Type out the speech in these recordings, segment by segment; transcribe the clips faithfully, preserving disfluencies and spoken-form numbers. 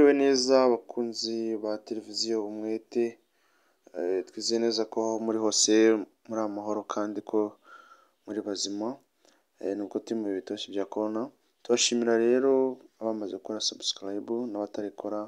Mwiriwe neza abakunzi ba televiziyo Umwete, twizeye neza ko aho muri hose muri amahoro kandi ko muri bazima, nubwo turi mu bihe bitoshye bya corona. Turashimira rero abamaze gukora subscribe n'abatarikora,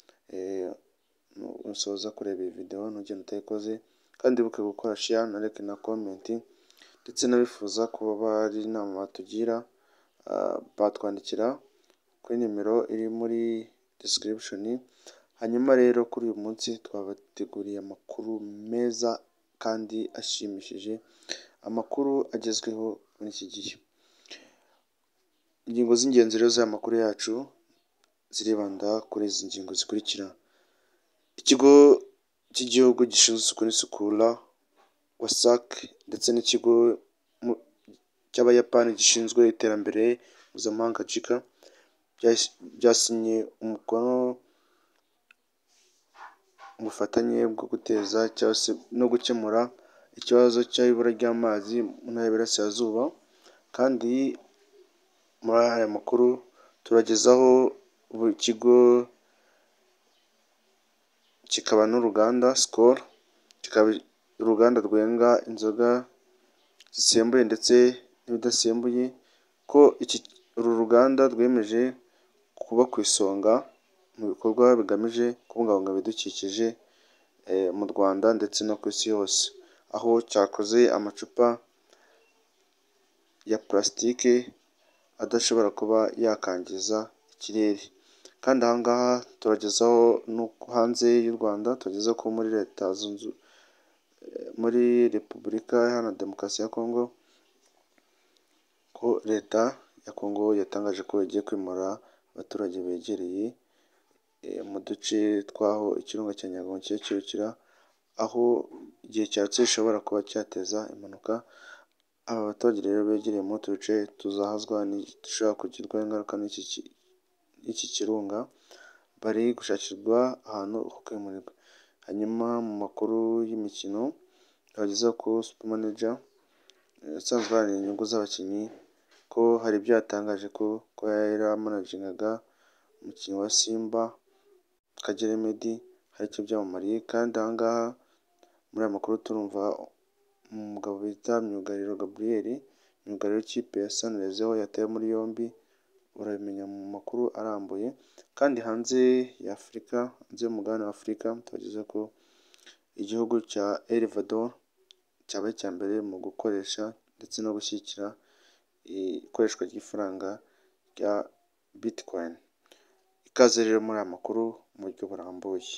musoza kureba iyi video ntugende utayikoze, kandi buke gukora share na like na comment, ndetse n'abifuza kuba bari inama batugira batwandikira kuri nimero iri muri description. Hanyuma rero kuri uyu munsi twabateguriye amakuru meza kandi ashimishije, amakuru agezweho muri iki gihe. Ingingo z'ingenzi rero z'aya makuru yacu ziribanda kuri izi ngingo zikurikira: ikigo cy'igihugu gishinzwe isuku n'isukura WASAC ndetse n'ikigo cy'abayapani gishinzwe iterambere mpuzamahanga JICA byasinye umukono mu bufatanye bwo guteza cyangwa se no gukemura ikibazo cy'ibura ry'amazi mu ntara y'Iburasirazuba. Kandi muri aya makuru turagezaho buri kigo kikaba n'uruganda Skol, kikaba uruganda rwenga inzoga zisembuye ndetse n'ibidasembuye, ko iki uru ruganda rwemeje kuba ku isonga mu bikorwa bigamije kubungabunga ibidukikije mu Rwanda ndetse no ku isi yose, aho cyakoze amacupa ya plastique adashobora kuba yakangiza ikirere. Kandi aha ngaha turagezaho no hanze y'u Rwanda, tugeza ko muri leta zunze muri Repubulika Iharanira Demokarasi ya Congo, ko leta ya Congo yatangaje ko igiye kwimura abaturage begereye mu duce twaho ikirunga cya Nyiragongo kirukira, aho igihe cyatse gishobora kuba cyateza impanuka. Aba baturage rero begereye muri utu duce tuzahazwa dushobora kugirwaho ingaruka n'iki kirunga, bari gushakirwa ahantu ho kwimurirwa. Hanyuma mu makuru y'imikino twagezaho ko Super Manager usanzwe uharanira inyungu z'abakinnyi, ko hari ibyo yatangaje ko ko yaramanagingaga umukinnyi wa Simba Kagere Meddie hari icyo byamamariye. Kandi aha ngaha muri aya makuru turumva umugabo bita Myugariro Gabriel, myugariro w'ikipe ya Sunrise aho yatawe muri yombi, urabimenya mu makuru arambuye. Kandi hanze ya Afurika, hanze y'umugabane wa Afurika, twagezaho ko igihugu cya El Salvador cyabaye icya mbere mu gukoresha ndetse no gushyigikira ikoreshwa ry'ifaranga rya Bitcoin. Ikaze rero muri aya makuru mu buryo burambuye.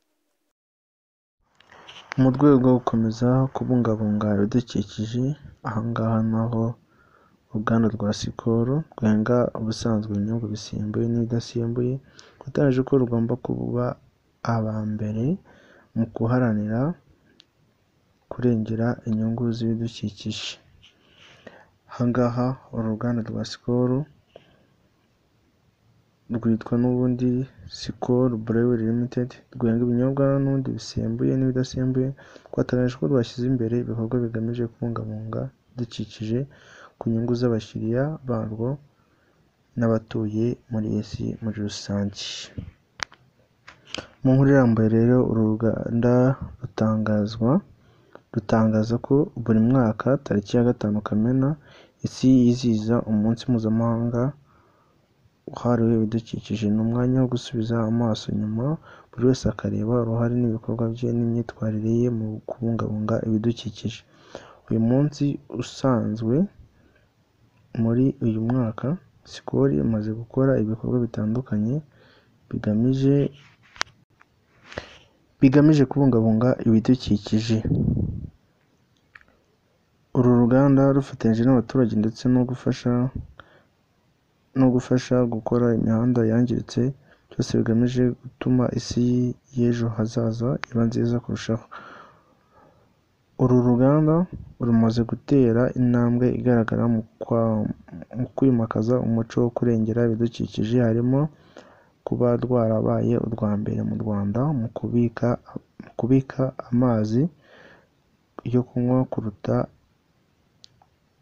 Mu rwego rwo gukomeza kubungabunga ibidukikije, aha ngaha naho uruganda rwa Skol rwenga ubusanzwe ibinyobwa bisembuye n'ibidasembuye, rwatangaje ko rugomba kuba aba mbere mu guharanira kurengera inyungu z'ibidukikije. Aha ngaha uru ruganda rwa Skol rwitwa n'ubundi Skol Brewery Limited, rwenga ibinyobwa n'ubundi bisembuye n'ibidasembuye. Rwatangaje ko rwashyize imbere ibikorwa bigamije kubungabunga ibidukikije ku nyungu z'abakiriya barwo n'abatuye muri isi muri rusange. Mu nkuru irambuye rero, uru ruganda rutangazwa rutangaza ko buri mwaka tariki ya gatanu Kamena isi yizihiza umunsi mpuzamahanga wahariwe ibidukikije. Ni umwanya wo gusubiza amaso inyuma, buri wese akareba uruhare n'ibikorwa bye n'imyitwarire ye mu kubungabunga ibidukikije. Uyu munsi usanzwe muri uyu mwaka, Skol imaze gukora ibikorwa bitandukanye bigamije bigamije kubungabunga ibidukikije. Uru ruganda rufatanyije n'abaturage ndetse no gufasha no gufasha gukora imihanda yangiritse, byose bigamije gutuma isi y'ejo hazaza iba nziza kurushaho. Uru ruganda rumaze gutera intambwe igaragara mu kwimakaza umuco wo kurengera ibidukikije, harimo kuba rwarabaye urwa mbere mu Rwanda mu kubika mu kubika amazi yo kunywa kuruta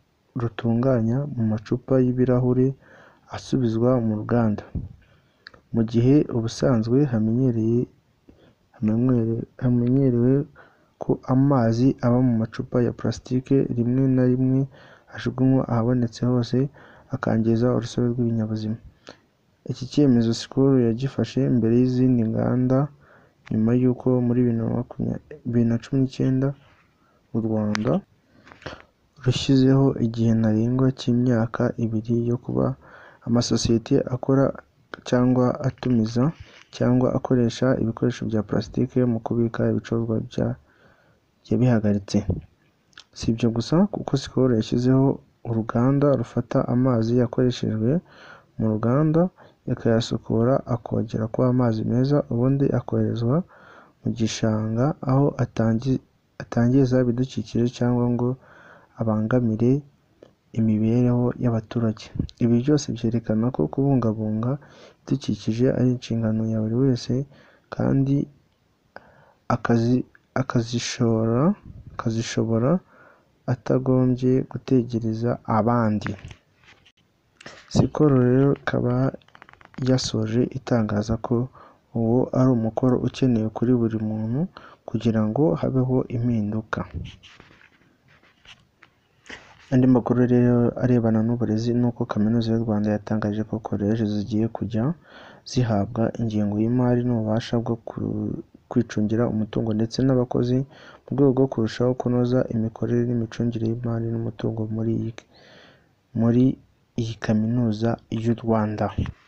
rutunganya mu macupa y'ibirahuri asubizwa mu ruganda. mu gihe ubusanzwe hamenyereye hamenyerewe ko amazi aba mu macupa ya plastique rimwe na rimwe ajugunywa ahabonetse hose akangiza urusobe rw'ibinyabuzima. Iki cyemezo Skol yagifashe mbere y'izindi nganda nyuma y'uko muri bibiri na cumi n'icyenda u Rwanda rushyizeho igihe ntarengwa cy'imyaka ibiri yo kuba amasosiyete akora cyangwa atumiza cyangwa akoresha ibikoresho bya plastique mu kubika ibicuruzwa bya yabihagaritse. Si ibyo gusa kuko Skol yashyizeho uruganda rufata amazi yakoreshejwe mu ruganda yakayasukura akongera kuba amazi meza ubundi akoherezwa mu gishanga aho atangiza ibidukikije cyangwa ngo abangamire imibereho y'abaturage. Ibi byose byerekana ko kubungabunga ibidukikije ari inshingano ya buri wese kandi akazi akazishora akazishobora atagombye gutegereza abandi. Skol rero ikaba yasoje itangaza ko uwo ari umukoro ukenewe kuri buri muntu kugira ngo habeho impinduka. Andi makuru rero arebana n'uburezi nuko Kaminuza y'u Rwanda yatangaje ko koleji zigiye kujya zihabwa ingengo y'imari n'ububasha bwo kwicungira umutungo ndetse n'abakozi mu rwego rwo kurushaho kunoza imikorere n'imicungire y'imari n'umutungo muri iyi muri iyi Kaminuza y'u Rwanda.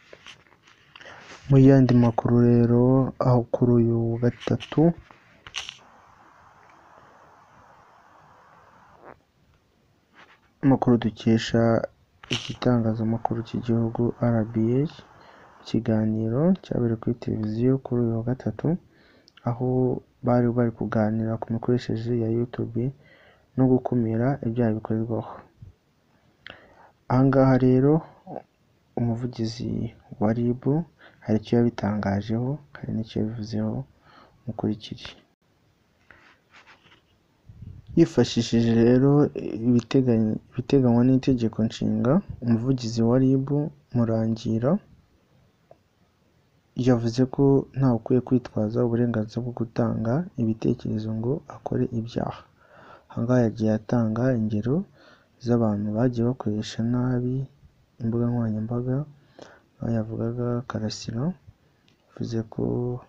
Mu yandi makuru rero aho kuri uyu wa gatatu amakuru dukesha igitangazamakuru cy'igihugu R B A, ikiganiro cyabereye kuri televiziyo kuri uyu wa gatatu aho bari bari kuganira ku mikoreshereze ya YouTube no gukumira ibyaha bikorerwaho. Aha ngaha rero umuvugizi wa R I B hari icyo yabitangajeho hari n'icyo yabivuzeho mukurikire. Yifashishije rero ibiteganywa n'itegeko nshinga, umuvugizi wa R I B Murangira yavuze ko ntawe ukwiye kwitwaza uburenganzira bwo gutanga ibitekerezo ngo akore ibyaha. Aha ngaha yagiye atanga ingero z'abantu bagiye bakoresha nabi imbuga nkoranyambaga, aho yavugaga Karasira yavuze ko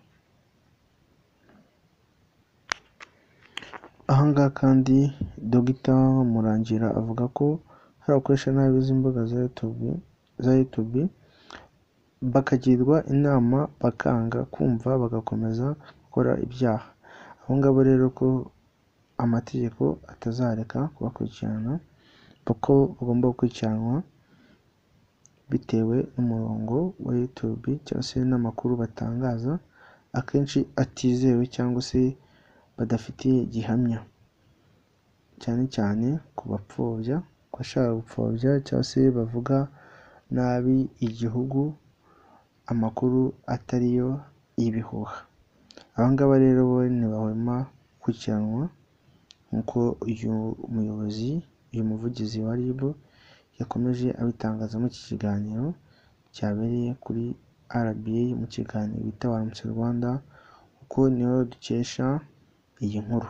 aha ngaha kandi Dr Murangira avuga ko hari abakoresha nabi izi mbuga za YouTube za YouTube bakagirwa inama bakanga kumva bagakomeza gukora ibyaha. Abo ngabo rero ko amategeko atazareka kubakurikirana kuko bagomba gukurikiranwa bitewe n'umurongo wa YouTube cyangwa se n'amakuru batangaza akenshi atizewe cyangwa se badafitiye gihamya, cyane cyane ku bapfobya ku bashaka gupfobya cyangwa se bavuga nabi igihugu amakuru atariyo y'ibihuha. Aba ngaba rero bo ntibahwema gukurikiranwa nk'uko uyu muyobozi uyu muvugizi wa R I B yakomeje abitangaza mu iki kiganiro cyabereye kuri R B A mu kiganiro bita Waramutse Rwanda, uko niho dukesha iyi nkuru.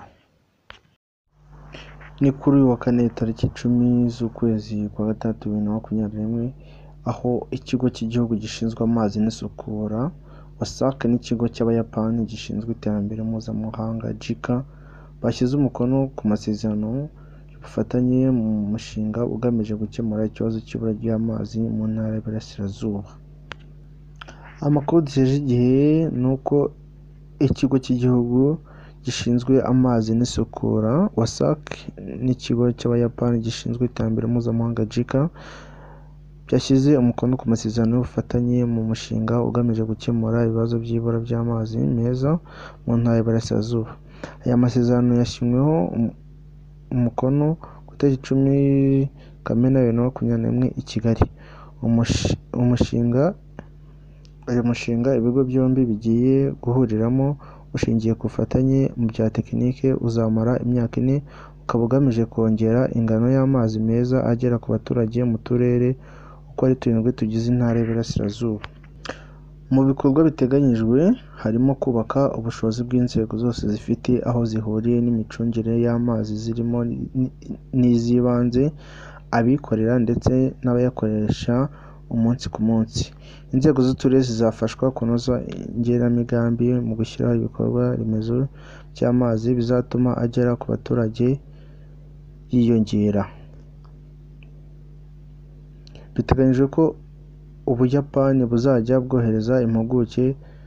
Ni kuri uyu wa kane tariki icumi z'ukwezi kwa gatatu bibiri na makumyabiri na rimwe aho ikigo cy'igihugu gishinzwe amazi n'isukura WASAC n'ikigo cy'abayapani gishinzwe iterambere mpuzamahanga J I C A bashyize umukono ku masezerano y'ubufatanye mu mushinga ugamije gukemura ikibazo cy'ibura ry'amazi mu ntara y'Iburasirazuba. Amakuru duseje igihe ni uko ikigo cy'igihugu gishinzwe amazi n'isukura WASAC n'ikigo cy'abayapani gishinzwe iterambere mpuzamahanga J I C A byashyize umukono ku masezerano y'ubufatanye mu mushinga ugamije gukemura ibibazo by'ibura by'amazi meza mu ntara y'Iburasirazuba. Aya masezerano yashyizweho umukono ku itariki icumi Kamena bibiri na makumyabiri na rimwe i Kigali. Umushinga uyu mushinga ibigo byombi bigiye guhuriramo ushingiye ku bufatanye mu bya tekinike uzamara imyaka ine ukaba ugamije kongera ingano y'amazi meza agera ku baturage mu turere uko ari turindwi tugize intara y'Iburasirazuba. Mu bikorwa biteganyijwe harimo kubaka ubushobozi bw'inzego zose zifite aho zihuriye n'imicungire y'amazi zirimo n'iz'ibanze, abikorera ndetse n'abayakoresha umunsi ku munsi. Inzego z'uturere zizafashwa kunoza igenamigambi mu gushyiraho ibikorwa remezo by'amazi bizatuma agera ku baturage yiyongera. Biteganyijwe ko Ubuyapani buzajya bwohereza impuguke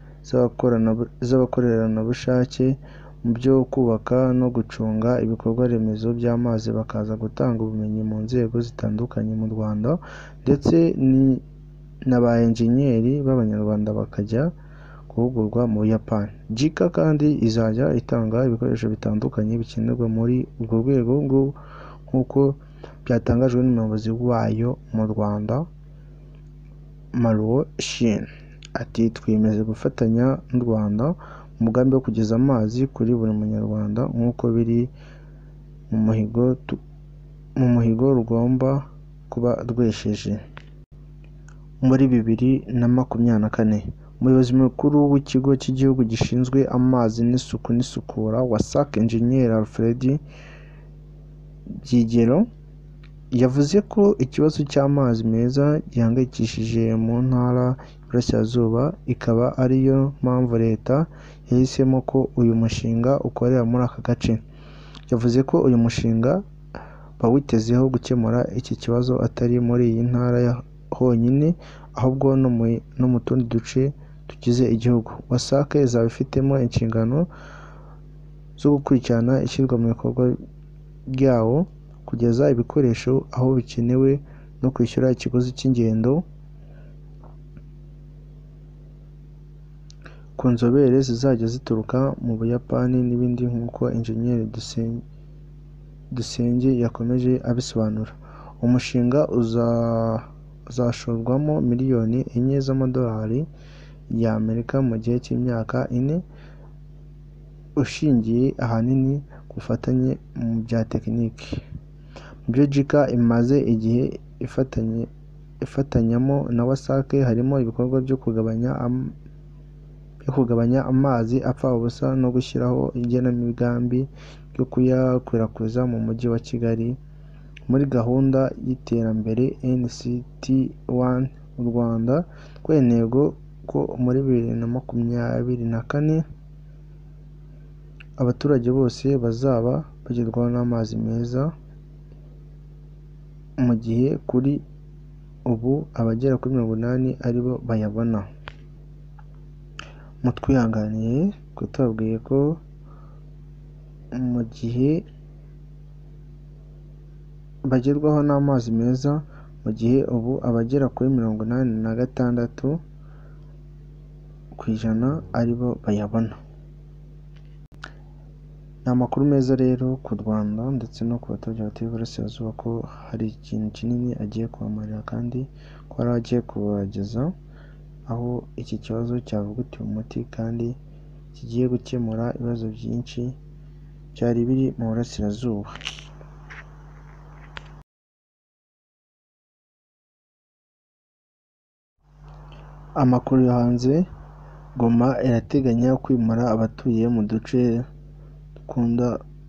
z'abakorerabushake mu byo kubaka no gucunga ibikorwa remezo by'amazi bakaza gutanga ubumenyi mu nzego zitandukanye mu Rwanda, ndetse na ba enjeniyeri b'Abanyarwanda bakajya guhugurwa mu Buyapani. JICA kandi izajya itanga ibikoresho bitandukanye bikenerwa muri urwo rwego nk'uko byatangajwe n'umuyobozi wayo mu Rwanda, Maruo Shin. Ati “Twiyemeje gufatanya n'u Rwanda mu mugambi wo kugeza amazi kuri buri munyarwanda nk'uko biri mu muhigo mu muhigo rugomba kuba rwesheje.” Muri bibiri na makumyabiri na kane, umuyobozi mukuru w'ikigo cy'igihugu gishinzwe amazi n'isuku n'isukura WASAC, Engineer Alfred Byigero, yavuze ko ikibazo cy'amazi meza gihangayikishije mu ntara y'Iburasirazuba, ikaba ariyo mpamvu leta yahisemo ko uyu mushinga ukorera muri aka gace. Yavuze ko uyu mushinga bawitezeho gukemura iki kibazo atari muri iyi ntara honyine ahubwo no mu tundi duce tugize igihugu. WASAC izaba ifitemo inshingano zo gukurikirana ishyirwa mu bikorwa ryawo, kugeza ibikoresho aho bikenewe no kwishyura ikiguzi cy'ingendo ku nzobere zizajya zituruka mu Buyapani n'ibindi nk'uko Engineer Dusenge yakomeje abisobanura. Umushinga uzashorwamo miliyoni enye z'amadolari y'Amerika mu gihe cy'imyaka ine, ushingiye ahanini ku bufatanye mu bya tekiniki. Mu byo JICA imaze igihe ifatanyamo na WASAC harimo ibikorwa byo kugabanya byo kugabanya amazi apfa ubusa no gushyiraho igenamigambi ryo kuyakwirakwiza mu mujyi wa Kigali muri gahunda y'iterambere N C T one. U Rwanda rwari intego ko muri bibiri na makumyabiri na kane abaturage bose bazaba bagerwaho n'amazi meza, mu gihe kuri ubu abagera kuri mirongo inani aribo bayabona. Mutwihanganiye ko tubabwiye ko mu gihe bagerwaho n'amazi meza, mu gihe ubu abagera kuri mirongo inani na gatandatu ku ijana aribo bayabona. Ni amakuru meza rero ku Rwanda ndetse no ku baturage batuye Iburasirazuba ko hari ikintu kinini agiye kubamarira kandi ko hari agiye kubageza aho iki kibazo cyavugutiwe umuti kandi kigiye gukemura ibibazo byinshi byari biri mu Burasirazuba. Amakuru yo hanze: Goma irateganya kwimura abatuye mu duce dukunda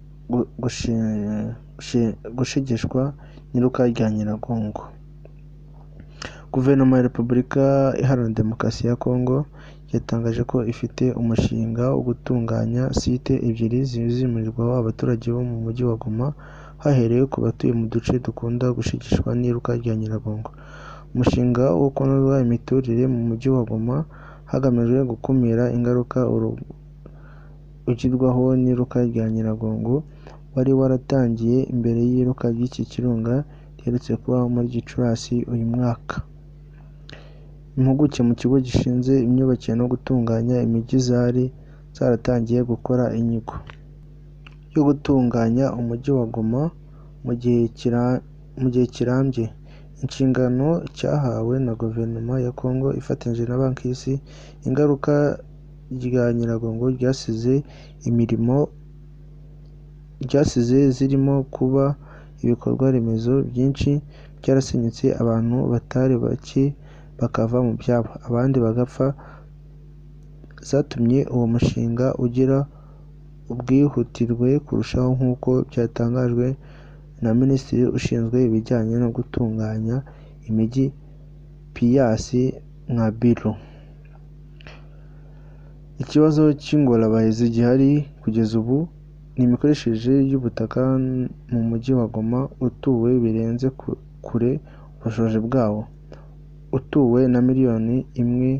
gushegeshwa n'iruka rya Nyiragongo. Guverinoma ya Repubulika Iharanira Demokarasi ya Kongo yatangaje ko ifite umushinga wo gutunganya site ebyiri zizimurirwaho abaturage bo mu mujyi wa Goma haherewe ku batuye mu duce dukunda gushegeshwa n'iruka rya Nyiragongo. Umushinga wo kunoza imiturire mu mujyi wa Goma hagamijwe gukumira ingaruka ugirwaho n'iruka rya Nyiragongo wari waratangiye imbere y'iruka ry'iki kirunga riherutse kuba muri Gicurasi uyu mwaka. Impuguke mu kigo gishinzwe imyubakire no gutunganya imijyi zari zaratangiye gukora inyigo yo gutunganya umujyi wa Goma mu gihe kirambye. Inshingano cyahawe na Guverinoma ya Kongo ifatanyije na Banki y'Isi. Ingaruka rya Nyiragongo ryasize imirimo ryasize zirimo kuba ibikorwa remezo byinshi byarasenyutse, abantu batari bake bakava mu byabo, abandi bagapfa zatumye uwo mushinga ugira ubwihutirwe kurushaho nk'uko byatangajwe na Minisitiri ushinzwe ibijyanye no gutunganya imijyi Pius Nkabiro. Ikibazo cy'ingorabahizi gihari kugeza ubu ni imikoreshereze y'ubutaka mu mujyi wa Goma utuwe birenze kure ubushobozi bwawo, utuwe na miliyoni imwe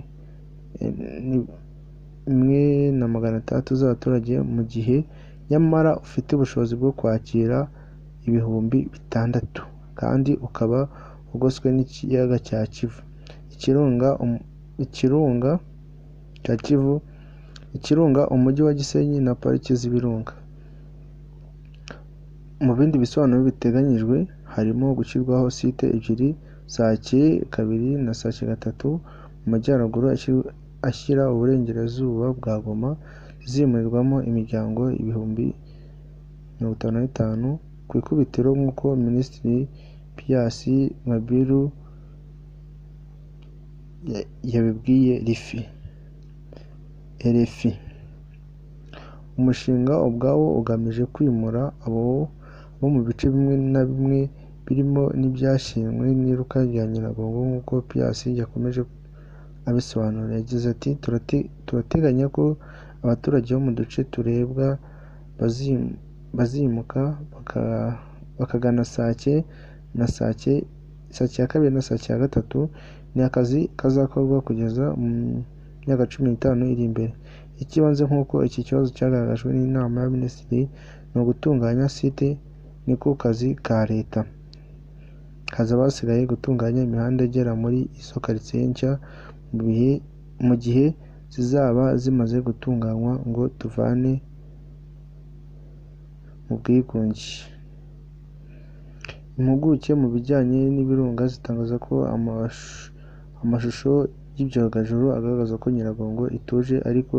imwe na magana atandatu z'abaturage mu gihe nyamara ufite ubushobozi bwo kwakira ibihumbi bitandatu kandi ukaba ugoswe n'ikiyaga cya Kivu, ikirunga ikirunga cya Kivu, ikirunga, umujyi wa Gisenyi na pariki z'ibirunga. Mu bindi bisobanuro biteganyijwe harimo gushyirwaho site ebyiri, Sake kabiri na Sake gatatu mu majyaruguru ashyira uburengerazuba bwa Goma, zimurirwamo imiryango ibihumbi mirongo itanu na bitanu ku ikubitiro nk'uko Minisitiri Pius Nkabiro yabibwiye R F I. Umushinga ubwawo ugamije kwimura abo bo mu bice bimwe na bimwe birimo n'ibyashenywe n'iruka rya Nyiragongo nk'uko Pius yakomeje abisobanura. Yagize ati turateganya ko abaturage bo mu duce turebwa bazimuka bakagana Sake na Sake Sake ya kabiri na Sake ya gatatu. Ni akazi kazakorwa kugeza mu myaka cumi n'itanu iri imbere. Ikibanze nk'uko iki kibazo cyagaragajwe n'inama y'abaminisitiri ni ugutunganya site, niko kazi ka leta. Hazaba hasigaye gutunganya imihanda igera muri izo karitsiye nshya mu gihe zizaba zimaze gutunganywa ngo tuvane mu bwigunge. Impuguke mu bijyanye n'ibirunga zitangaza ko amashusho y'ibyogajuru agaragaza ko Nyiragongo ituje, ariko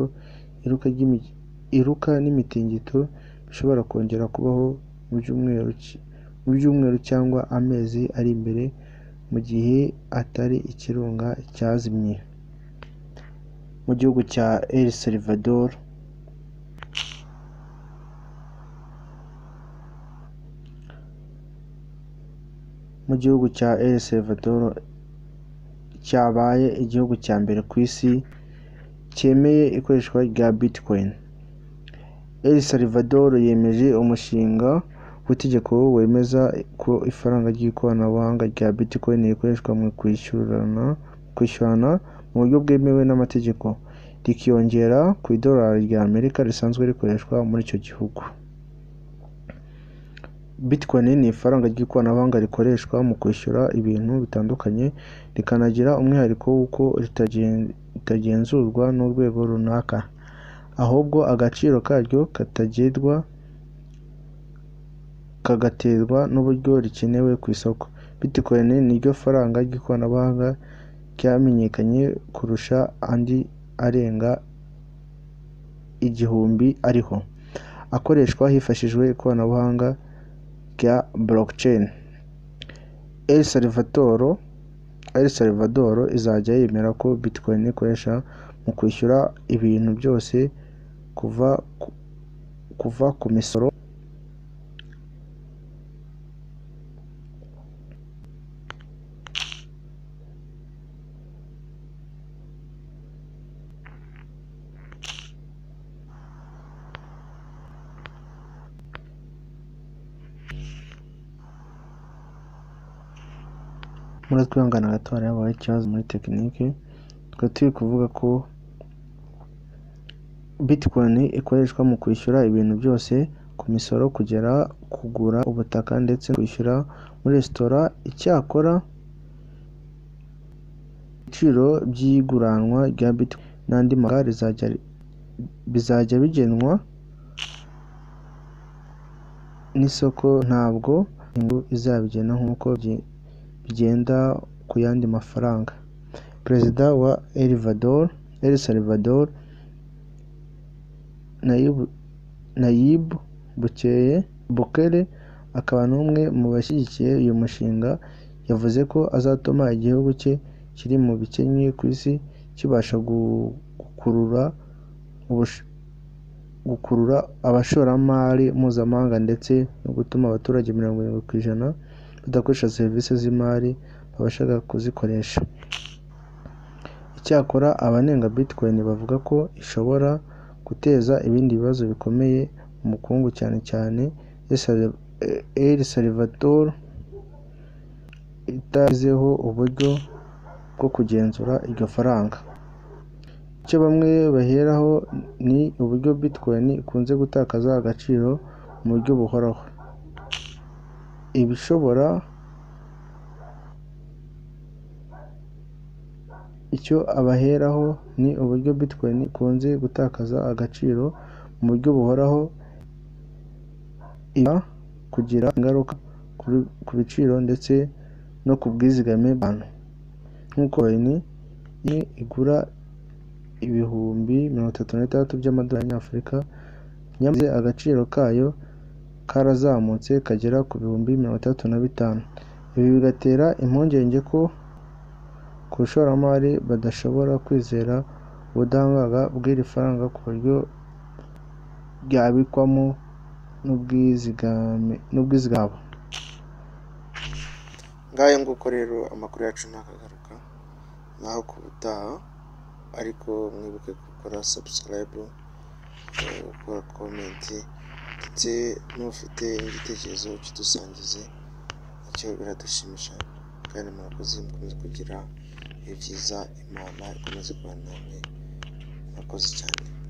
iruka n'imitingito bishobora kongera kubaho mu byumweru cyangwa amezi ari imbere mu gihe atari ikirunga cyazimye. Mu gihugu cya El Salvador mu gihugu cya El Salvador cyabaye igihugu cya mbere ku isi cyemeye ikoreshwa rya Bitcoin. El Salvador yemeje umushinga w'itegeko wemeza ko ifaranga ry'ikoranabuhanga rya Bitcoin rikoreshwa mu kwishyurana kwishyurana mu buryo bwemewe n'amategeko, rikiyongera ku idolari rya Amerika risanzwe rikoreshwa muri icyo gihugu. Bitcoin ni ifaranga ry'ikoranabuhanga rikoreshwa mu kwishyura ibintu bitandukanye, rikanagira umwihariko w'uko ritagenzurwa n'urwego runaka, ahubwo agaciro karyo katagerwa kagaterwa n'uburyo rikenewe ku isoko. Bitcoin ni ryo faranga ry'ikoranabuhanga ryamenyekanye kurusha andi arenga igihumbi ariho akoreshwa hifashishijwe ikoranabuhanga rya blockchain. El Salvador El Salvador izajya yemera ko Bitcoin ikoresha mu kwishyura ibintu byose kuva kuva ku misoro muri twihangana gato harabaye ikibazo muri tekinike. Tukaba turi kuvuga ko Bitcoin ikoreshwa mu kwishyura ibintu byose ku misoro kugera kugura ubutaka ndetse no kwishyura muri resitora. Icyakora ibiciro by'iguranwa rya Bitcoin n'andi mafaranga rizajya bizajya bigenwa n'isoko, ntabwo ingo izabigena nk'uko bigenda ku yandi mafaranga. Perezida wa El Salvador Nayib Bukele akaba n'umwe mu bashyigikiye uyu mushinga, yavuze ko azatuma igihugu cye kiri mu bikennye ku isi kibasha gukurura gukurura abashoramari mpuzamahanga ndetse no gutuma abaturage mirongo irindwi ku ijana badakoresha serivisi z'imari babashaga kuzikoresha. Icyakora abanenga Bitcoin bavuga ko ishobora guteza ibindi bibazo bikomeye mu bukungu cyane cyane El Salvador itashyizeho uburyo bwo kugenzura iryo faranga. Icyo bamwe baheraho ni uburyo Bitcoin ikunze gutakaza agaciro mu buryo buhoraho. Ibishobora Icyo abaheraho ni uburyo Bitcoin ikunze gutakaza agaciro mu buryo buhoraho, iba kugira ingaruka ku biciro ndetse no ku bwizigame bw'abantu. Nk'uko Bitcoin igura ibihumbi mirongo itatu na bitandatu by'amadolari y'Afurika, nyamaze agaciro kayo karazamutse kagera ku bihumbi mirongo itandatu na bitanu. Ibi bigatera impungenge ko ku bashoramari badashobora kwizera ubudahangarwa bw'iri faranga ku buryo ryabikwamo n'ubwizigame bwabo. Ngayo nguko rero amakuru yacu ntakagaruka, naho ku butaha, ariko mwibuke gukora subscribe, gukora comment, ndetse n'ufite igitekerezo kidusangize, icyo biradushimisha. Kandi murakoze, mukomeze kugira ibihe byiza, Imana ikomeze kubana namwe. Murakoze cyane.